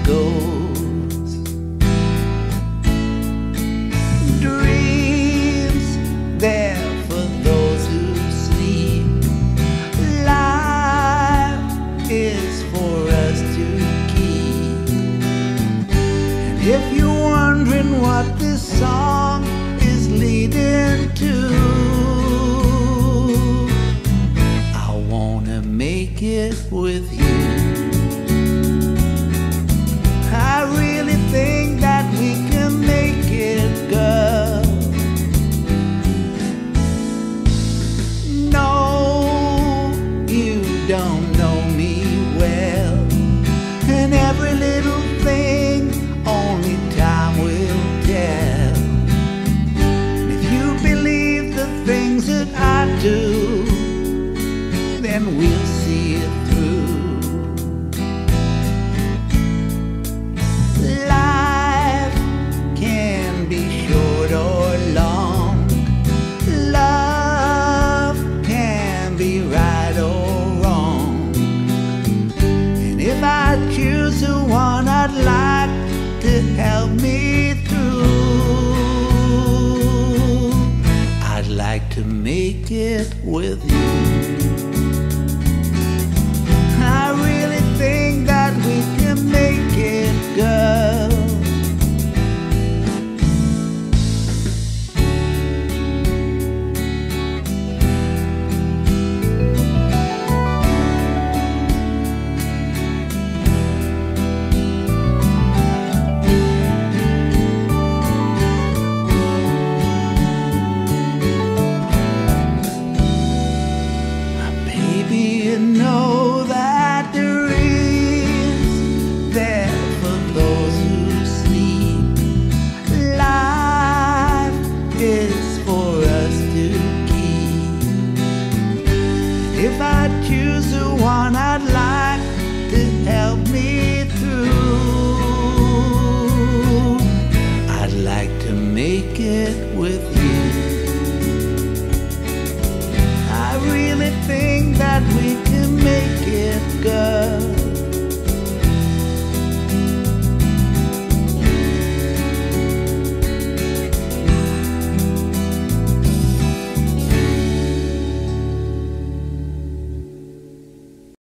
goes. Dreams, they're for those who sleep. Life is for us to keep. And if you're wondering what this song is leading to, I wanna make it with you. I really think that we can make it, girl. No, you don't know me well, and every little thing only time will tell. And if you believe the things that I do, then we'll see it through. Life can be short or long. Love can be right or wrong. And if I choose the one I'd like to help me through, I'd like to make it with you.